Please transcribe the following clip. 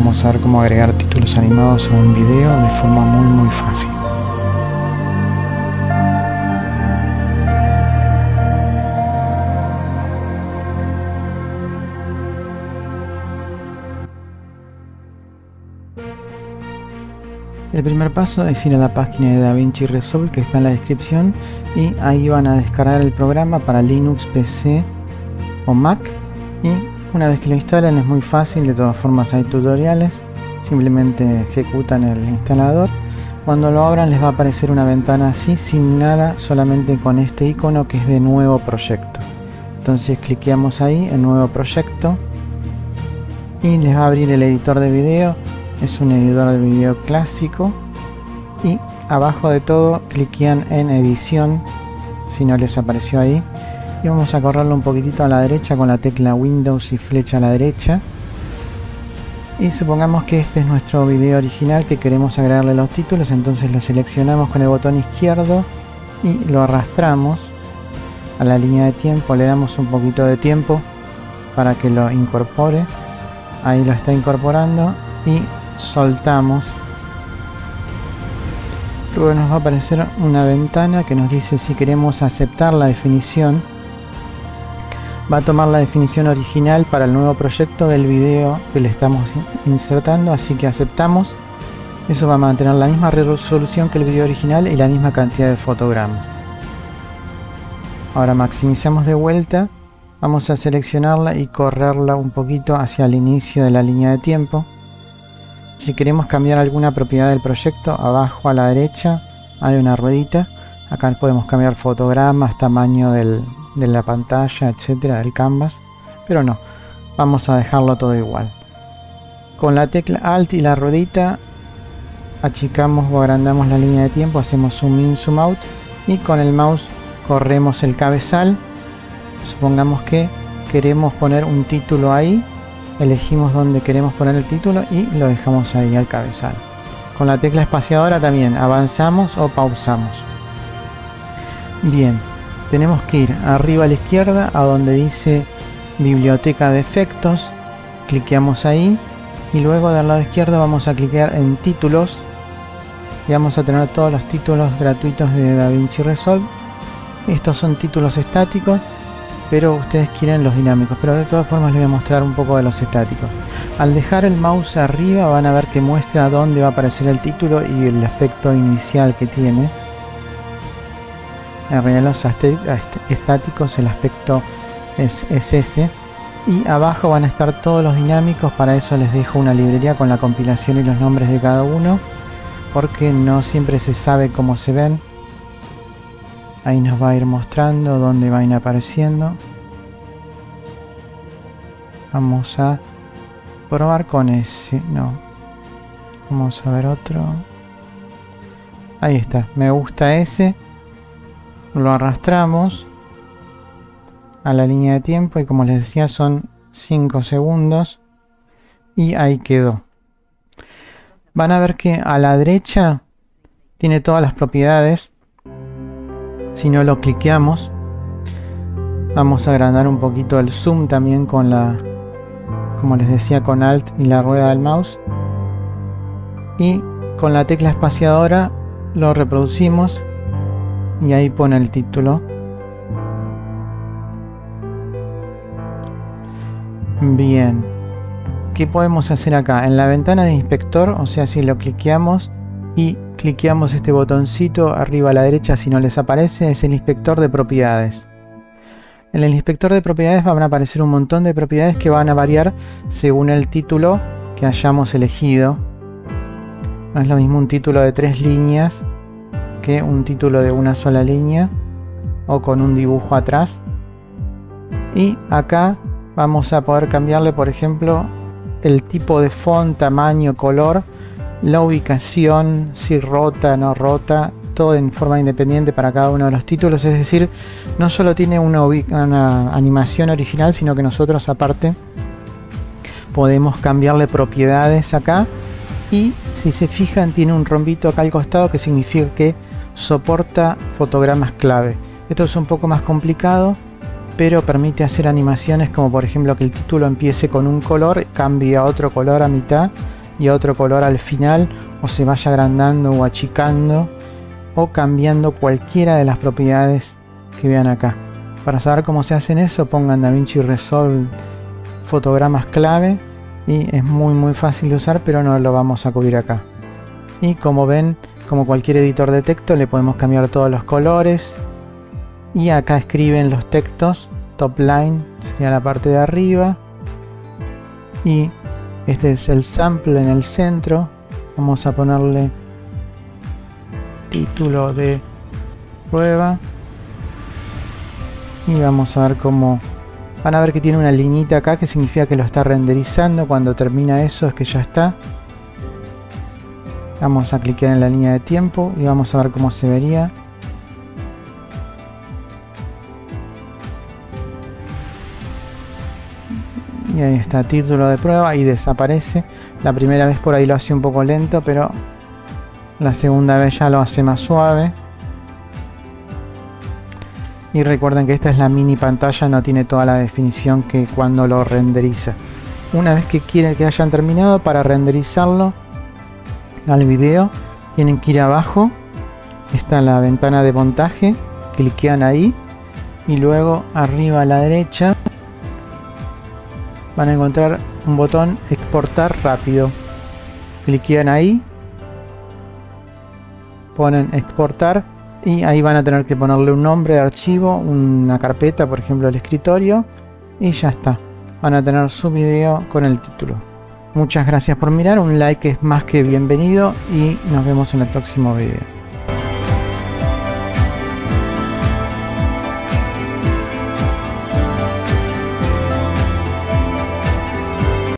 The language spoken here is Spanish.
vamos a ver cómo agregar títulos animados a un video de forma muy fácil. El primer paso es ir a la página de DaVinci Resolve que está en la descripción, y ahí van a descargar el programa para Linux, PC o Mac, y una vez que lo instalan es muy fácil. De todas formas hay tutoriales, simplemente ejecutan el instalador. Cuando lo abran les va a aparecer una ventana así, sin nada, solamente con este icono que es de nuevo proyecto. Entonces cliqueamos ahí en nuevo proyecto y les va a abrir el editor de video. Es un editor de video clásico, y abajo de todo cliquean en edición si no les apareció ahí, y vamos a correrlo un poquitito a la derecha con la tecla Windows y flecha a la derecha, y supongamos que este es nuestro video original que queremos agregarle los títulos. Entonces lo seleccionamos con el botón izquierdo y lo arrastramos a la línea de tiempo, le damos un poquito de tiempo para que lo incorpore. Ahí lo está incorporando y soltamos. Luego nos va a aparecer una ventana que nos dice si queremos aceptar la definición. Va a tomar la definición original para el nuevo proyecto del video que le estamos insertando, así que aceptamos. Eso va a mantener la misma resolución que el video original y la misma cantidad de fotogramas. Ahora maximizamos de vuelta, vamos a seleccionarla y correrla un poquito hacia el inicio de la línea de tiempo. Si queremos cambiar alguna propiedad del proyecto, abajo a la derecha hay una ruedita. Acá podemos cambiar fotogramas, tamaño de la pantalla, etcétera, del canvas. Pero no, vamos a dejarlo todo igual. Con la tecla Alt y la ruedita achicamos o agrandamos la línea de tiempo, hacemos zoom in, zoom out, y con el mouse corremos el cabezal. Supongamos que queremos poner un título ahí. Elegimos dónde queremos poner el título y lo dejamos ahí al cabezal. Con la tecla espaciadora también avanzamos o pausamos. Bien, tenemos que ir arriba a la izquierda a donde dice biblioteca de efectos. Cliqueamos ahí y luego del lado izquierdo vamos a clicar en títulos y vamos a tener todos los títulos gratuitos de DaVinci Resolve. Estos son títulos estáticos, pero ustedes quieren los dinámicos, pero de todas formas les voy a mostrar un poco de los estáticos. Al dejar el mouse arriba van a ver que muestra dónde va a aparecer el título y el aspecto inicial que tiene. En realidad los estáticos, el aspecto es ese, y abajo van a estar todos los dinámicos. Para eso les dejo una librería con la compilación y los nombres de cada uno, porque no siempre se sabe cómo se ven. Ahí nos va a ir mostrando dónde van a ir apareciendo. Vamos a probar con ese. No. Vamos a ver otro. Ahí está. Me gusta ese. Lo arrastramos a la línea de tiempo y como les decía son 5 segundos. Y ahí quedó. Van a ver que a la derecha tiene todas las propiedades. Si no lo cliqueamos, vamos a agrandar un poquito el zoom también con la, como les decía, con Alt y la rueda del mouse, y con la tecla espaciadora lo reproducimos y ahí pone el título. Bien, ¿qué podemos hacer acá? En la ventana de inspector, o sea, si lo cliqueamos y cliqueamos este botoncito arriba a la derecha, si no les aparece, es el inspector de propiedades. En el inspector de propiedades van a aparecer un montón de propiedades que van a variar según el título que hayamos elegido. No es lo mismo un título de 3 líneas que un título de una sola línea o con un dibujo atrás. Y acá vamos a poder cambiarle, por ejemplo, el tipo de font, tamaño, color, la ubicación, si rota, no rota, todo en forma independiente para cada uno de los títulos. Es decir, no solo tiene una animación original, sino que nosotros aparte podemos cambiarle propiedades acá. Y si se fijan, tiene un rombito acá al costado que significa que soporta fotogramas clave. Esto es un poco más complicado, pero permite hacer animaciones como por ejemplo que el título empiece con un color, cambie a otro color a mitad y otro color al final, o se vaya agrandando o achicando, o cambiando cualquiera de las propiedades que vean acá. Para saber cómo se hacen eso, pongan DaVinci Resolve fotogramas clave y es muy fácil de usar, pero no lo vamos a cubrir acá. Y como ven, como cualquier editor de texto, le podemos cambiar todos los colores, y acá escriben los textos. Top line sería la parte de arriba, y este es el sample en el centro. Vamos a ponerle título de prueba y vamos a ver cómo van a ver que tiene una liñita acá que significa que lo está renderizando. Cuando termina eso es que ya está. Vamos a clicar en la línea de tiempo y vamos a ver cómo se vería. Y ahí está, título de prueba, y desaparece. La primera vez por ahí lo hace un poco lento, pero la segunda vez ya lo hace más suave. Y recuerden que esta es la mini pantalla, no tiene toda la definición que cuando lo renderiza. Una vez que quieren que hayan terminado, para renderizarlo al video, tienen que ir abajo. Está la ventana de montaje, cliquean ahí y luego arriba a la derecha van a encontrar un botón exportar rápido. Cliquean ahí, ponen exportar y ahí van a tener que ponerle un nombre de archivo, una carpeta, por ejemplo el escritorio, y ya está. Van a tener su video con el título. Muchas gracias por mirar, un like es más que bienvenido y nos vemos en el próximo video.